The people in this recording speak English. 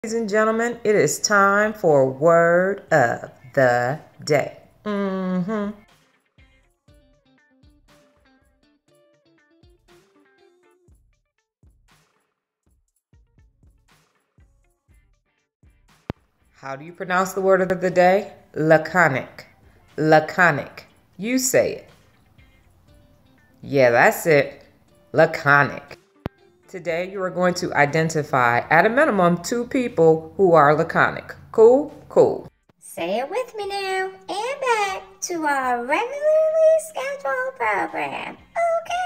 Ladies and gentlemen, it is time for Word of the Day. How do you pronounce the word of the day? Laconic. Laconic. You say it. Yeah, that's it. Laconic. Today you are going to identify, at a minimum, 2 people who are laconic. Cool? Cool. Say it with me now, and back to our regularly scheduled program. Okay.